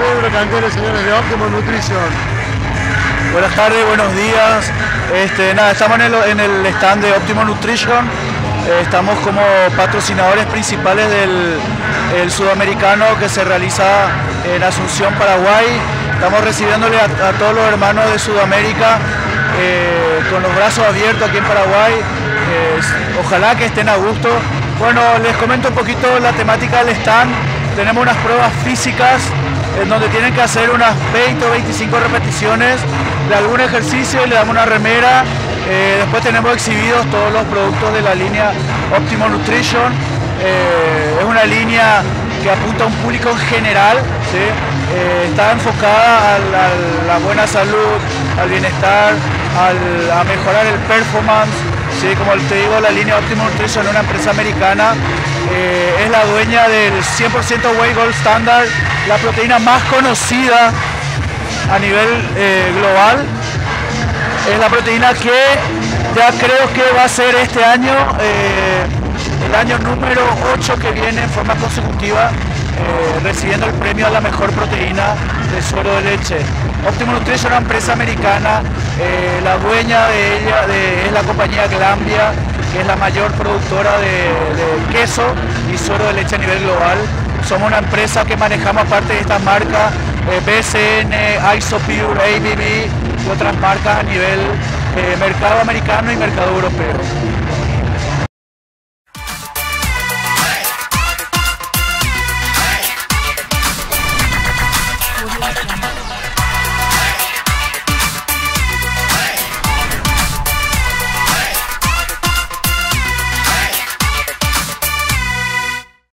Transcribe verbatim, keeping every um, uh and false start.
Pedro Cantero, señores de Optimum Nutrition. Buenas tardes, buenos días. Este, nada, estamos en el, en el stand de Optimum Nutrition. Eh, estamos como patrocinadores principales del el sudamericano que se realiza en Asunción, Paraguay. Estamos recibiéndole a, a todos los hermanos de Sudamérica eh, con los brazos abiertos aquí en Paraguay. Eh, ojalá que estén a gusto. Bueno, les comento un poquito la temática del stand. Tenemos unas pruebas físicas en donde tienen que hacer unas veinte o veinticinco repeticiones de algún ejercicio y le damos una remera. Eh, después tenemos exhibidos todos los productos de la línea Optimum Nutrition. Eh, es una línea que apunta a un público en general, ¿sí? Eh, está enfocada a la, a la buena salud, al bienestar, al, a mejorar el performance. Sí, como te digo, la línea Optimum Nutrition es una empresa americana, eh, es la dueña del cien por ciento Whey Gold Standard, la proteína más conocida a nivel eh, global. Es la proteína que ya creo que va a ser este año, eh, el año número ocho que viene en forma consecutiva, eh, recibiendo el premio a la mejor proteína de suero de leche. Optimum Nutrition es una empresa americana, eh, la dueña de ella de, es la compañía Glanbia, que es la mayor productora de, de queso y suero de leche a nivel global. Somos una empresa que manejamos aparte de estas marcas, eh, B C N, Isopure, A B B y otras marcas a nivel eh, mercado americano y mercado europeo.